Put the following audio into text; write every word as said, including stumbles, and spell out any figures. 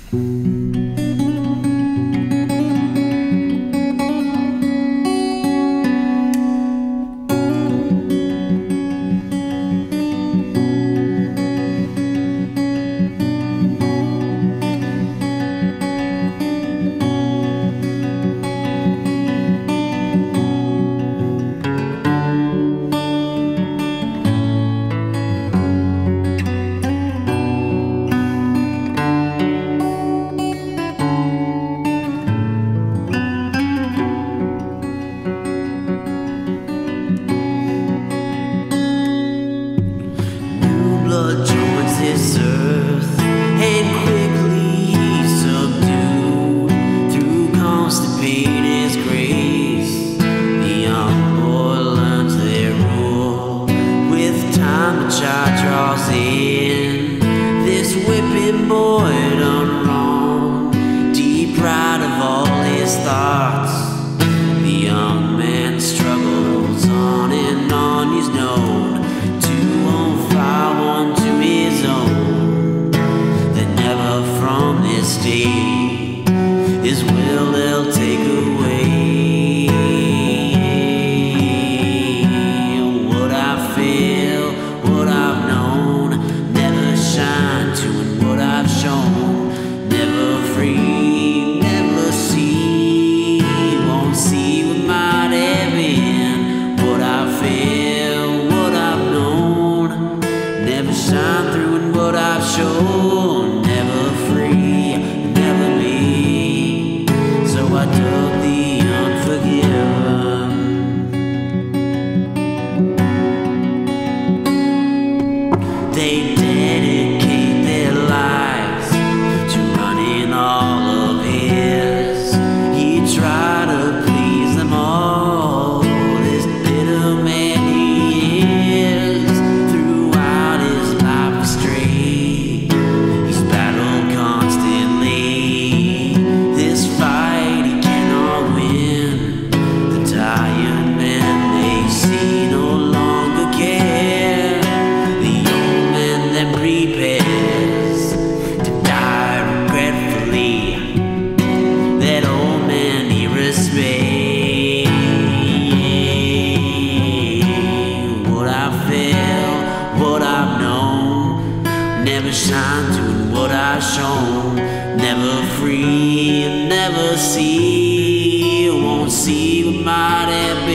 Joins this earth, and quickly he's subdued through constipated grace. The young boy learns their rule. With time the child draws in. This whipping boy done wrong, deprived of all his thoughts. The young man struggles on and on. He's known his will they'll take away. What I feel, what I've known, never shine to and what I've shown. Never free, never see, won't see what might have been. What I feel, what I've known, never shine through and what I've shown. Never free, I dug the unforgiven. They dedicate their lives to running all of his. He tried to please them all. This bitter man he is. Throughout his life astray, he's battled constantly. This fight prepares to die regretfully. That old man he respects. What I feel, what I've known, never shine to what I've shown. Never free, never see, won't see what might have been.